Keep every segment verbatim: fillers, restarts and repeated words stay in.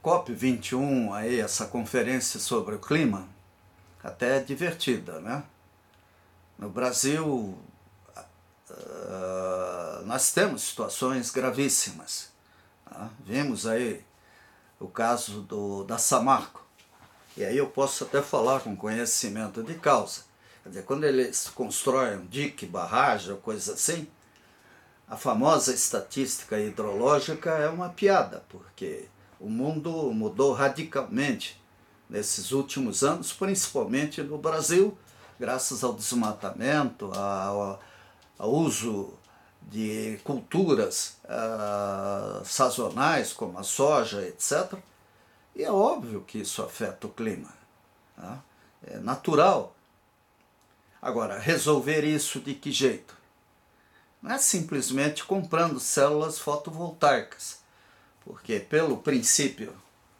COP vinte e um, aí, essa conferência sobre o clima, até é divertida, né? No Brasil, uh, nós temos situações gravíssimas. Tá? Vimos aí o caso do, da Samarco, e aí eu posso até falar com conhecimento de causa. Quer dizer, quando eles constroem um dique, barragem ou coisa assim, a famosa estatística hidrológica é uma piada, porque o mundo mudou radicalmente nesses últimos anos, principalmente no Brasil, graças ao desmatamento, ao, ao uso de culturas uh, sazonais, como a soja, etcétera. E é óbvio que isso afeta o clima. Tá? É natural. Agora, resolver isso de que jeito? Não é simplesmente comprando células fotovoltaicas, porque pelo princípio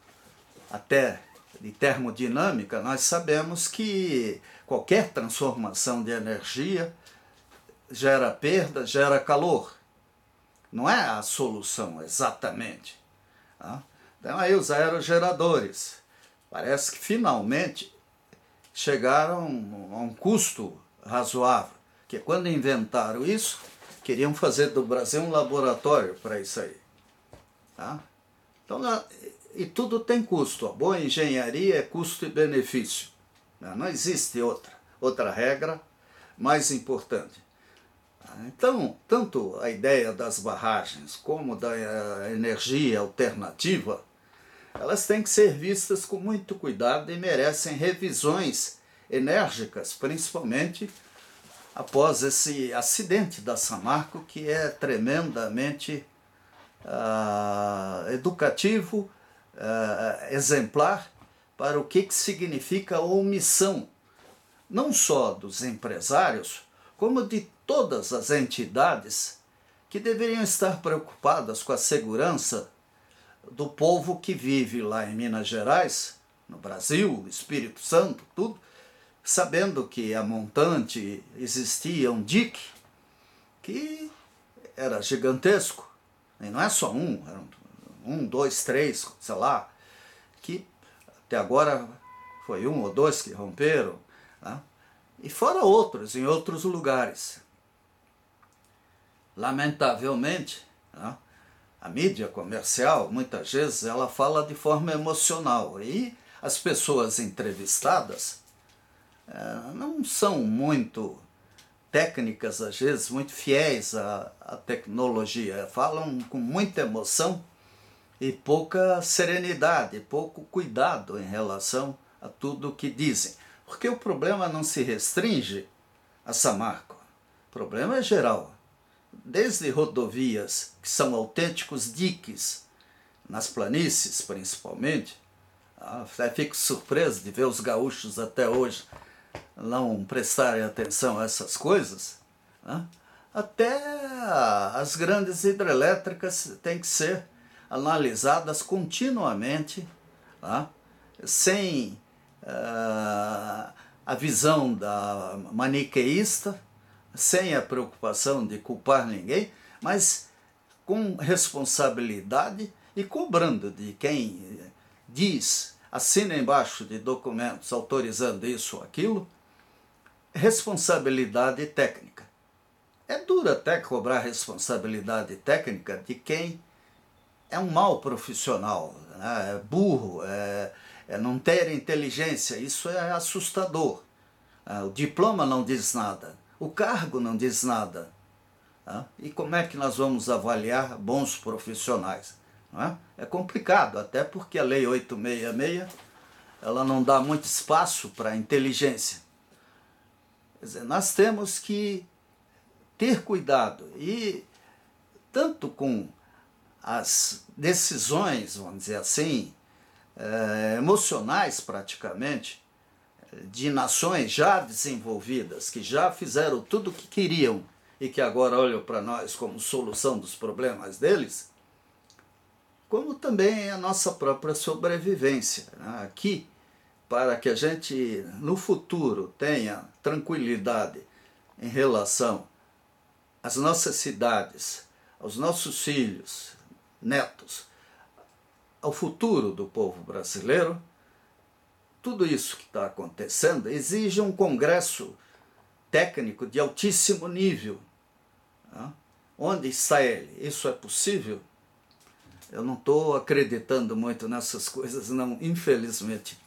até de termodinâmica, nós sabemos que qualquer transformação de energia gera perda, gera calor. Não é a solução exatamente. Tá? Então aí os aerogeradores, parece que finalmente chegaram a um custo razoável, que quando inventaram isso, queriam fazer do Brasil um laboratório para isso aí. Tá? Então, e tudo tem custo. A boa engenharia é custo e benefício. Não existe outra, outra regra mais importante. Então, tanto a ideia das barragens como da energia alternativa, elas têm que ser vistas com muito cuidado e merecem revisões enérgicas, principalmente após esse acidente da Samarco, que é tremendamente uh, educativo, uh, exemplar para o que, que significa a omissão, não só dos empresários, como de todas as entidades que deveriam estar preocupadas com a segurança do povo que vive lá em Minas Gerais, no Brasil, Espírito Santo, tudo, sabendo que a montante existia um dique que era gigantesco, e não é só um, eram um, dois, três, sei lá, que até agora foi um ou dois que romperam, né? E fora outros, em outros lugares. Lamentavelmente, né, a mídia comercial, muitas vezes, ela fala de forma emocional, e as pessoas entrevistadas é, não são muito técnicas, às vezes, muito fiéis à, à tecnologia, falam com muita emoção e pouca serenidade, pouco cuidado em relação a tudo o que dizem. Porque o problema não se restringe a Samarco, o problema é geral. Desde rodovias, que são autênticos diques, nas planícies principalmente, até fico surpreso de ver os gaúchos até hoje não prestarem atenção a essas coisas, né? Até as grandes hidrelétricas têm que ser analisadas continuamente, tá? Sem uh, a visão da maniqueísta, sem a preocupação de culpar ninguém, mas com responsabilidade e cobrando de quem diz, assina embaixo de documentos autorizando isso ou aquilo, responsabilidade técnica. É duro até cobrar responsabilidade técnica de quem é um mau profissional, né? É burro, é, é não ter inteligência, isso é assustador. O diploma não diz nada, o cargo não diz nada. Tá? E como é que nós vamos avaliar bons profissionais? Não é? É complicado, até porque a lei oitocentos e sessenta e seis ela não dá muito espaço para a inteligência. Quer dizer, nós temos que ter cuidado, e tanto com as decisões, vamos dizer assim, é, emocionais praticamente, de nações já desenvolvidas, que já fizeram tudo o que queriam e que agora olham para nós como solução dos problemas deles, como também a nossa própria sobrevivência, né? Aqui, para que a gente no futuro tenha tranquilidade em relação às nossas cidades, aos nossos filhos, netos, ao futuro do povo brasileiro, tudo isso que está acontecendo exige um congresso técnico de altíssimo nível. Né? Onde está ele? Isso é possível? Eu não estou acreditando muito nessas coisas, não, infelizmente.